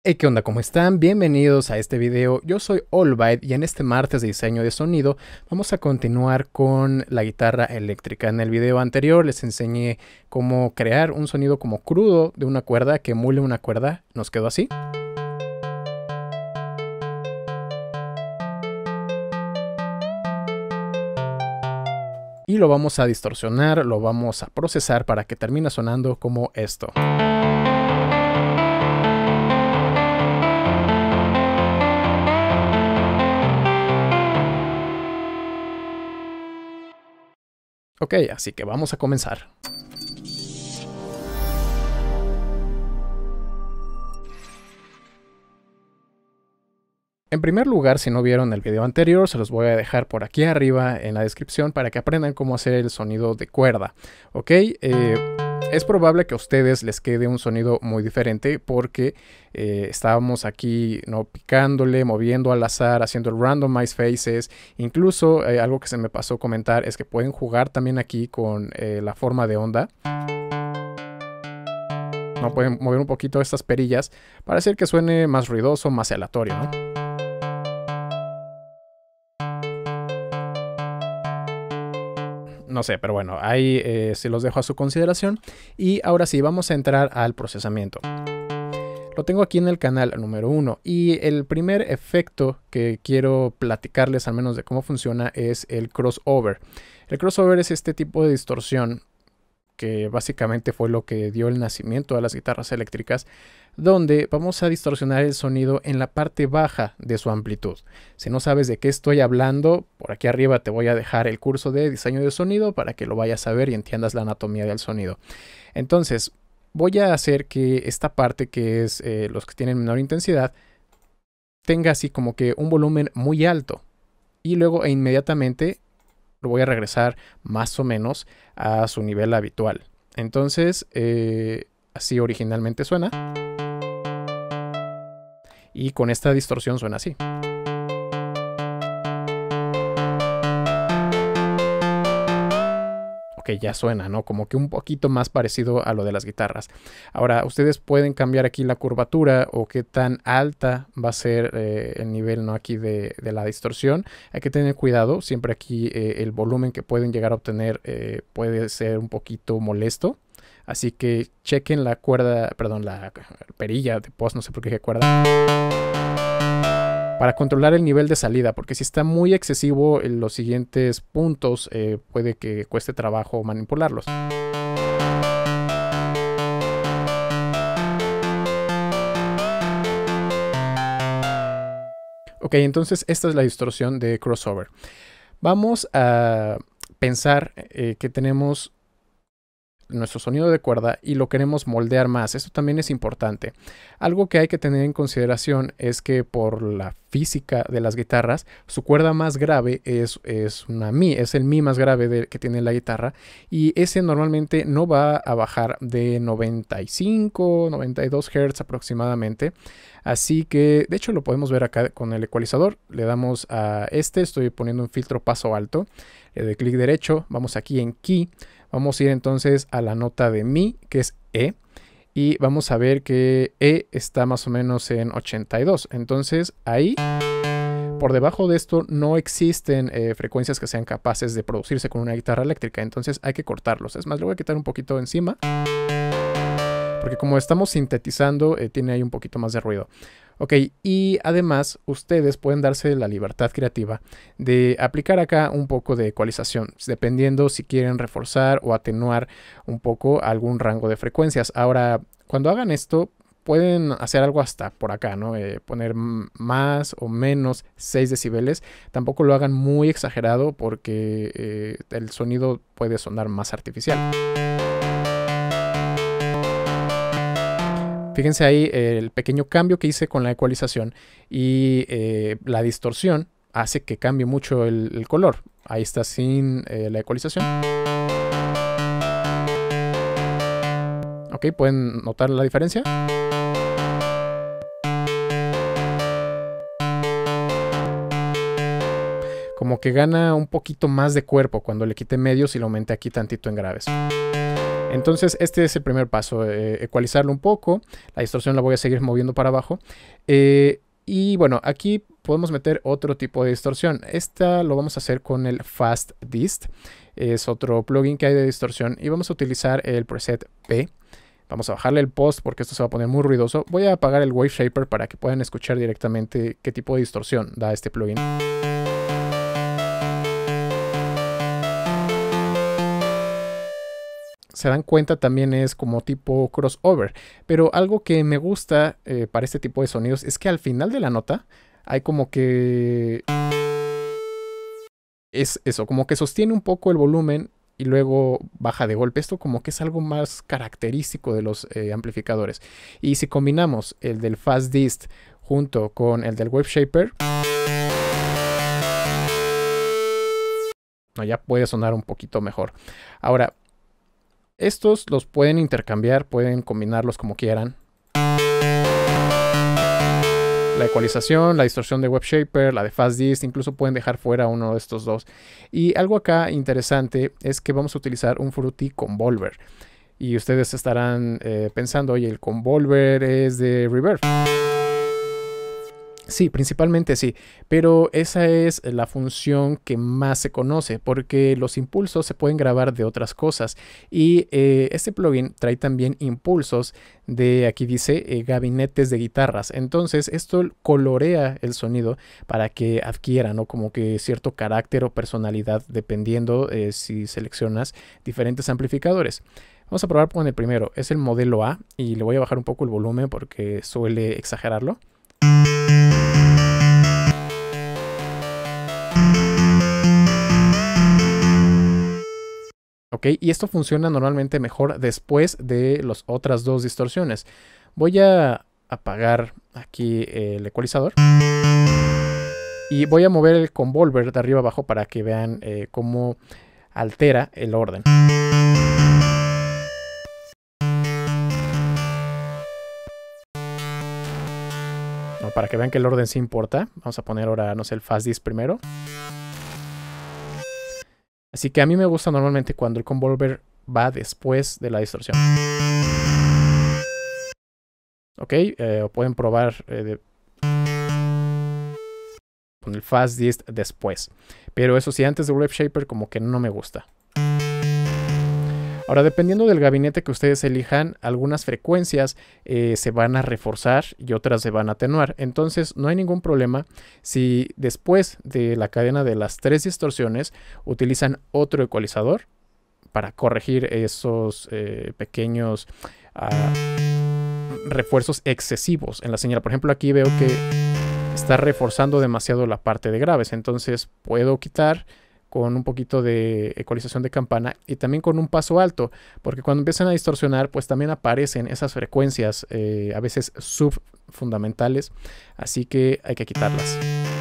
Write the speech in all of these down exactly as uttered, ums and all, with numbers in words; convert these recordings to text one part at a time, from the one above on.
Hey, ¿qué onda? ¿Cómo están? Bienvenidos a este video. Yo soy Allbyte y en este martes de diseño de sonido vamos a continuar con la guitarra eléctrica. En el video anterior les enseñé cómo crear un sonido como crudo de una cuerda que emule una cuerda. Nos quedó así. Y lo vamos a distorsionar, lo vamos a procesar para que termine sonando como esto. Ok, así que vamos a comenzar. En primer lugar, si no vieron el video anterior, se los voy a dejar por aquí arriba en la descripción para que aprendan cómo hacer el sonido de cuerda. Ok, eh, es probable que a ustedes les quede un sonido muy diferente porque eh, estábamos aquí no picándole, moviendo al azar, haciendo el randomize faces. Incluso eh, algo que se me pasó comentar es que pueden jugar también aquí con eh, la forma de onda. No pueden mover un poquito estas perillas para hacer que suene más ruidoso, más aleatorio, ¿no? No sé, pero bueno, ahí eh, se los dejo a su consideración. Y ahora sí, vamos a entrar al procesamiento. Lo tengo aquí en el canal número uno. Y el primer efecto que quiero platicarles, al menos de cómo funciona, es el crossover. El crossover es este tipo de distorsión que básicamente fue lo que dio el nacimiento a las guitarras eléctricas, donde vamos a distorsionar el sonido en la parte baja de su amplitud. Si no sabes de qué estoy hablando, por aquí arriba te voy a dejar el curso de diseño de sonido para que lo vayas a ver y entiendas la anatomía del sonido. Entonces, voy a hacer que esta parte, que es eh, los que tienen menor intensidad, tenga así como que un volumen muy alto. Y luego e inmediatamente lo voy a regresar más o menos a su nivel habitual. Entonces, eh, así originalmente suena. Y con esta distorsión suena así. Ok, ya suena, ¿no? Como que un poquito más parecido a lo de las guitarras. Ahora, ustedes pueden cambiar aquí la curvatura o qué tan alta va a ser eh, el nivel, ¿no? Aquí de, de la distorsión. Hay que tener cuidado. Siempre aquí eh, el volumen que pueden llegar a obtener eh, puede ser un poquito molesto. Así que chequen la cuerda, perdón, la perilla de post, no sé por qué cuerda, para controlar el nivel de salida, porque si está muy excesivo en los siguientes puntos, eh, puede que cueste trabajo manipularlos. Ok, entonces esta es la distorsión de crossover. Vamos a pensar eh, que tenemos nuestro sonido de cuerda y lo queremos moldear más. Esto también es importante. Algo que hay que tener en consideración es que por la física de las guitarras, su cuerda más grave es, es una mi, es el mi más grave de, que tiene la guitarra, y ese normalmente no va a bajar de noventa y cinco, noventa y dos hertz aproximadamente. Así que de hecho lo podemos ver acá con el ecualizador. Le damos a este, estoy poniendo un filtro paso alto, le doy clic derecho, vamos aquí en key. Vamos a ir entonces a la nota de mi, que es E, y vamos a ver que E está más o menos en ochenta y dos. Entonces ahí, por debajo de esto, no existen eh, frecuencias que sean capaces de producirse con una guitarra eléctrica. Entonces hay que cortarlos. Es más, le voy a quitar un poquito encima, porque como estamos sintetizando, eh, tiene ahí un poquito más de ruido. Ok, y además ustedes pueden darse la libertad creativa de aplicar acá un poco de ecualización, dependiendo si quieren reforzar o atenuar un poco algún rango de frecuencias. Ahora, cuando hagan esto, pueden hacer algo hasta por acá, ¿no? Eh, poner más o menos seis decibeles. Tampoco lo hagan muy exagerado porque eh, el sonido puede sonar más artificial. Fíjense ahí el pequeño cambio que hice con la ecualización, y eh, la distorsión hace que cambie mucho el, el color. Ahí está sin eh, la ecualización. Ok, ¿pueden notar la diferencia? Como que gana un poquito más de cuerpo cuando le quite medios y lo aumente aquí tantito en graves. Entonces este es el primer paso, eh, ecualizarlo un poco. La distorsión la voy a seguir moviendo para abajo. Eh, y bueno, aquí podemos meter otro tipo de distorsión. Esta lo vamos a hacer con el Fast Dist. Es otro plugin que hay de distorsión y vamos a utilizar el preset P. Vamos a bajarle el post porque esto se va a poner muy ruidoso. Voy a apagar el Wave Shaper para que puedan escuchar directamente qué tipo de distorsión da este plugin. Se dan cuenta, también es como tipo crossover. Pero algo que me gusta eh, para este tipo de sonidos es que al final de la nota hay como que... es eso, como que sostiene un poco el volumen y luego baja de golpe. Esto como que es algo más característico de los eh, amplificadores. Y si combinamos el del Fast Dist junto con el del Wave Shaper, no, ya puede sonar un poquito mejor. Ahora, estos los pueden intercambiar, pueden combinarlos como quieran. La ecualización, la distorsión de Wave Shaper, la de Fast Dist, incluso pueden dejar fuera uno de estos dos. Y algo acá interesante es que vamos a utilizar un Fruity Convolver. Y ustedes estarán eh, pensando, oye, el Convolver es de reverb. Sí, principalmente sí, pero esa es la función que más se conoce porque los impulsos se pueden grabar de otras cosas y eh, este plugin trae también impulsos de, aquí dice, eh, gabinetes de guitarras. Entonces esto colorea el sonido para que adquiera, ¿no?, como que cierto carácter o personalidad dependiendo eh, si seleccionas diferentes amplificadores. Vamos a probar con el primero, es el modelo A y le voy a bajar un poco el volumen porque suele exagerarlo. Ok, y esto funciona normalmente mejor después de las otras dos distorsiones. Voy a apagar aquí el ecualizador. Y voy a mover el convolver de arriba abajo para que vean eh, cómo altera el orden. No, para que vean que el orden sí importa. Vamos a poner ahora, no sé, el Fast Dist primero. Así que a mí me gusta normalmente cuando el convolver va después de la distorsión. Ok, eh, pueden probar eh, de... con el Fast Dist después. Pero eso sí, antes de Wave Shaper como que no me gusta. Ahora, dependiendo del gabinete que ustedes elijan, algunas frecuencias eh, se van a reforzar y otras se van a atenuar. Entonces, no hay ningún problema si después de la cadena de las tres distorsiones utilizan otro ecualizador para corregir esos eh, pequeños uh, refuerzos excesivos en la señal. Por ejemplo, aquí veo que está reforzando demasiado la parte de graves. Entonces, puedo quitar con un poquito de ecualización de campana y también con un paso alto, porque cuando empiezan a distorsionar pues también aparecen esas frecuencias eh, a veces subfundamentales, así que hay que quitarlas.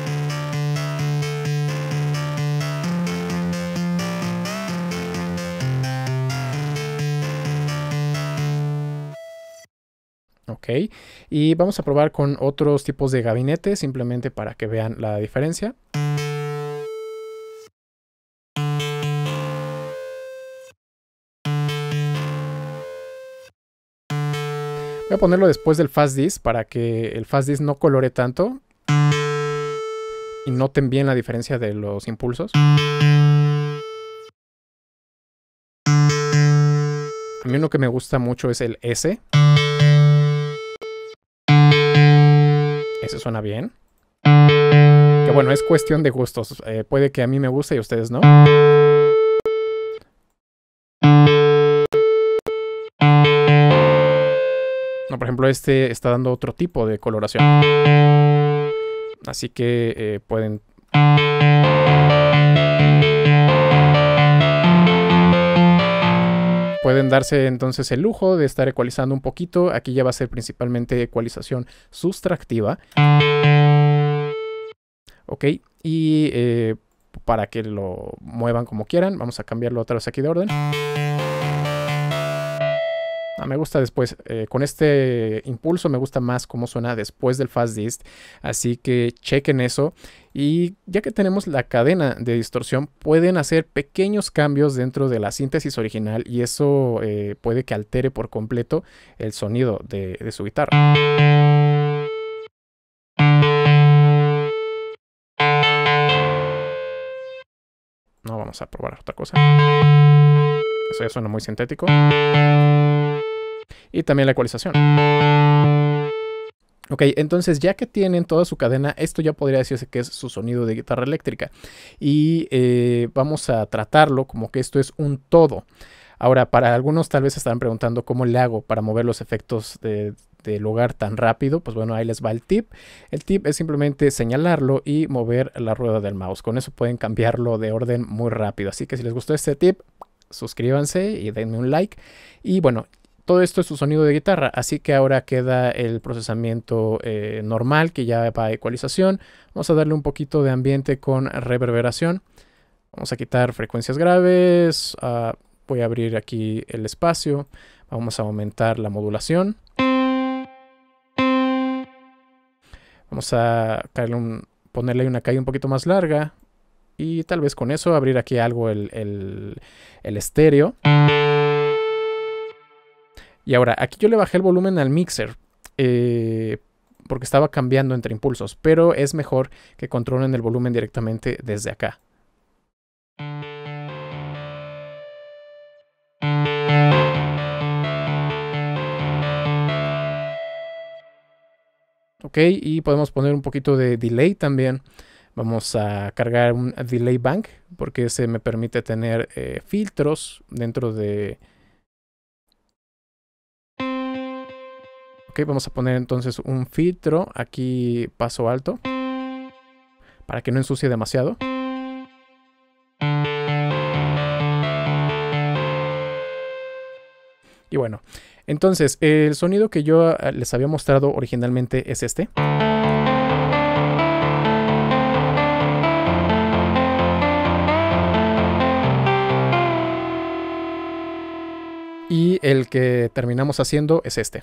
Ok, y vamos a probar con otros tipos de gabinete simplemente para que vean la diferencia. Voy a ponerlo después del Fast Dist para que el Fast Dist no colore tanto y noten bien la diferencia de los impulsos. A mí uno que me gusta mucho es el S. Ese suena bien. Que bueno, es cuestión de gustos. Eh, puede que a mí me guste y a ustedes no. No, por ejemplo, este está dando otro tipo de coloración. Así que eh, pueden... Pueden darse entonces el lujo de estar ecualizando un poquito. Aquí ya va a ser principalmente ecualización sustractiva. Ok, y eh, para que lo muevan como quieran, vamos a cambiarlo otra vez aquí de orden. Ah, me gusta después, eh, con este impulso me gusta más cómo suena después del fast dist, así que chequen eso. Y ya que tenemos la cadena de distorsión, pueden hacer pequeños cambios dentro de la síntesis original y eso eh, puede que altere por completo el sonido de, de su guitarra. No, vamos a probar otra cosa. Eso ya suena muy sintético. Y también la ecualización. Ok, entonces ya que tienen toda su cadena, esto ya podría decirse que es su sonido de guitarra eléctrica. Y eh, vamos a tratarlo como que esto es un todo. Ahora, para algunos tal vez estarán preguntando cómo le hago para mover los efectos de, de lugar tan rápido. Pues bueno, ahí les va el tip. El tip es simplemente señalarlo y mover la rueda del mouse. Con eso pueden cambiarlo de orden muy rápido. Así que si les gustó este tip, suscríbanse y denme un like. Y bueno, todo esto es su sonido de guitarra, así que ahora queda el procesamiento eh, normal, que ya va a ecualización. Vamos a darle un poquito de ambiente con reverberación. Vamos a quitar frecuencias graves. Uh, voy a abrir aquí el espacio. Vamos a aumentar la modulación. Vamos a un, ponerle una caída un poquito más larga. Y tal vez con eso abrir aquí algo el, el, el estéreo. Y ahora, aquí yo le bajé el volumen al mixer, eh, porque estaba cambiando entre impulsos, pero es mejor que controlen el volumen directamente desde acá. Ok, y podemos poner un poquito de delay también. Vamos a cargar un delay bank, porque ese me permite tener eh, filtros dentro de... Ok, vamos a poner entonces un filtro aquí, paso alto, para que no ensucie demasiado. Y bueno, entonces el sonido que yo les había mostrado originalmente es este. Y el que terminamos haciendo es este.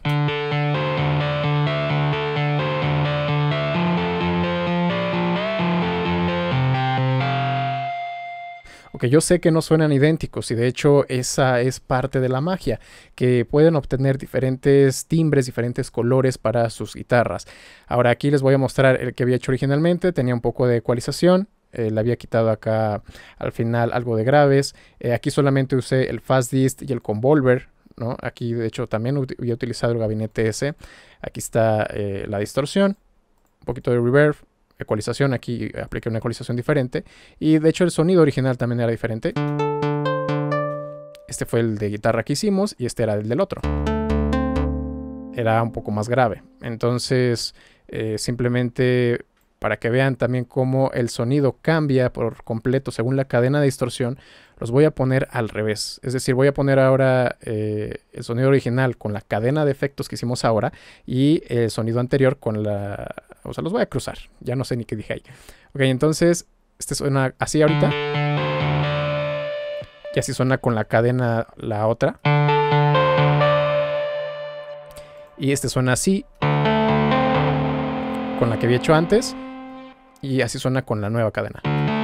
Ok, yo sé que no suenan idénticos y de hecho esa es parte de la magia, que pueden obtener diferentes timbres, diferentes colores para sus guitarras. Ahora aquí les voy a mostrar el que había hecho originalmente, tenía un poco de ecualización. Eh, le había quitado acá al final algo de graves. Eh, aquí solamente usé el fast dist y el convolver, ¿no? Aquí de hecho también había utilizado el gabinete S. Aquí está eh, la distorsión, un poquito de reverb, ecualización. Aquí apliqué una ecualización diferente. Y de hecho el sonido original también era diferente. Este fue el de guitarra que hicimos y este era el del otro. Era un poco más grave. Entonces eh, simplemente... para que vean también cómo el sonido cambia por completo según la cadena de distorsión, los voy a poner al revés. Es decir, voy a poner ahora eh, el sonido original con la cadena de efectos que hicimos ahora y el sonido anterior con la... O sea, los voy a cruzar. Ya no sé ni qué dije ahí. Ok, entonces, este suena así ahorita. Y así suena con la cadena la otra. Y este suena así con la que había hecho antes. Y así suena con la nueva cadena.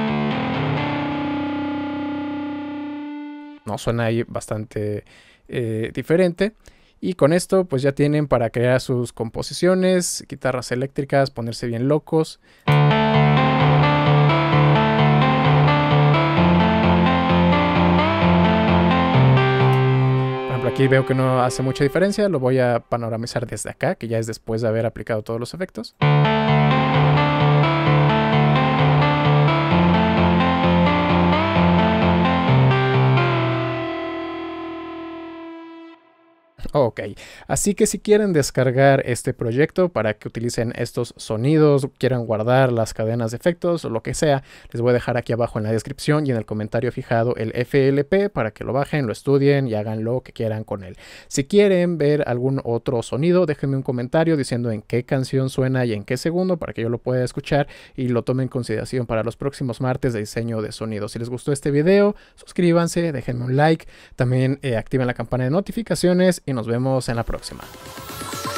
No, suena ahí bastante eh, diferente. Y con esto pues ya tienen para crear sus composiciones, guitarras eléctricas, ponerse bien locos. Por ejemplo, aquí veo que no hace mucha diferencia. Lo voy a panoramizar desde acá, que ya es después de haber aplicado todos los efectos. Ok, así que si quieren descargar este proyecto para que utilicen estos sonidos, quieran guardar las cadenas de efectos o lo que sea, les voy a dejar aquí abajo en la descripción y en el comentario fijado el F L P para que lo bajen, lo estudien y hagan lo que quieran con él. Si quieren ver algún otro sonido, déjenme un comentario diciendo en qué canción suena y en qué segundo para que yo lo pueda escuchar y lo tome en consideración para los próximos martes de diseño de sonido. Si les gustó este video, suscríbanse, déjenme un like, también eh, activen la campana de notificaciones y nos nos vemos en la próxima.